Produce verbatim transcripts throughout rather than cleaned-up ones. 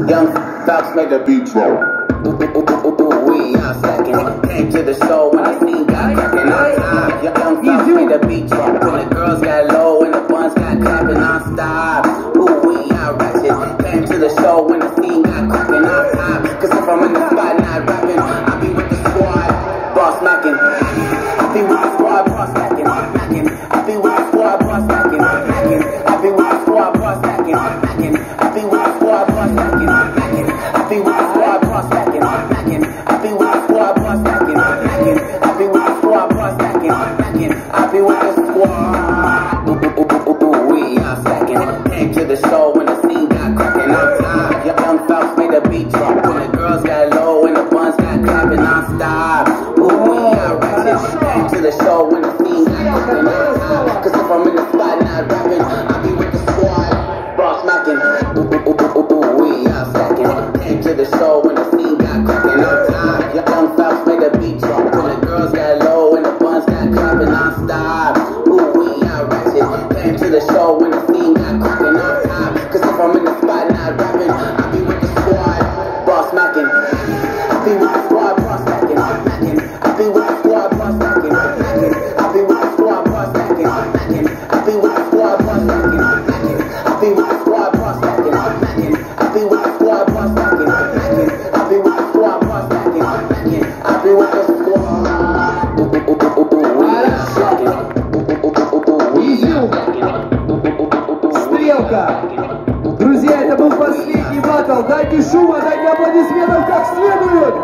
Young Fox made the beat roll. Ooh, ooh, ooh, ooh, ooh, we are stacking. Came to the show when I seen got cracking on time. Young Fox made the beat roll. When the girls got low and the buns got clapping non-stop. Ooh, we are ratchet. Came to the show when the scene got cracking on time. Cause if I'm in the spot not rapping, I be with the squad, boss smacking. I be with the squad, boss smacking. I be with the squad, boss smacking. I be with the squad, boss smacking. I be with the squad, boss smacking. I be with the squad, boss smacking. I be with the squad, boss smacking. I be with the squad, boss smacking. I be with the squad. Ooh, ooh, ooh, ooh, ooh, we are stacking. Came to the show when the scene got cracking on time. Young Fox made the beat drop. When the girls got low and the buns got clapping non-stop. Ooh, we are ratchet. Came to the show when the scene got cracking on time. Cause if I'm in the spot not rapping, I be with the squad, boss smacking. Ooh, ooh, ooh, ooh, ooh, we are stacking. Came to the show when the scene got cracking on time. Young Fox made the beat drop. When the girls got low and the buns got clapping non-stop. Ooh, we are ratchet. Came to the show when the scene got cracking on time. Cause if I'm in the spot not rapping, I be with the squad, boss smacking. I be with the squad, boss smacking. I be with the squad, boss smacking. I be with the squad, boss smacking. I be with the squad, boss smacking. I be with the squad, boss smacking. I be with the squad, boss smacking. I be with the squad, boss smacking. I be with the squad. Ooh, ooh, ooh, ooh, ooh, we are stacking. Ooh, ooh, ooh, ooh, ooh, we are stacking. Стрелка. Друзья, это был последний батл. Дайте шума, дайте аплодисментов как следует.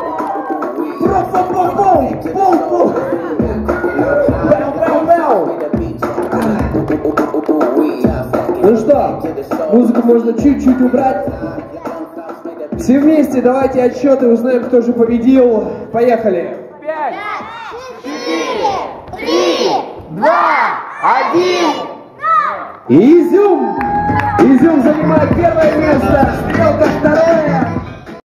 Пу-пу-пу-пу. Ну что, музыку можно чуть-чуть убрать. Все вместе давайте отсчеты, узнаем, кто же победил. Поехали. Пять, четыре, три, два, один. Изюм! Изюм занимает первое место, Стрелка второе.